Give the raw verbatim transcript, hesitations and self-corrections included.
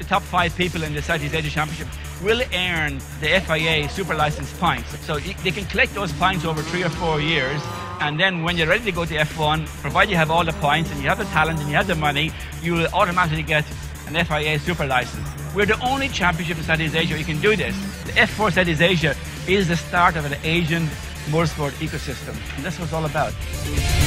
top five people in the Southeast Asia Championship will earn the F I A Super License points. So they can collect those points over three or four years, and then when you're ready to go to F one, provided you have all the points and you have the talent and you have the money, you will automatically get an F I A Super License. We're the only championship in Southeast Asia where you can do this. The F four Southeast Asia is the start of an Asian motorsport ecosystem, and that's what it's all about.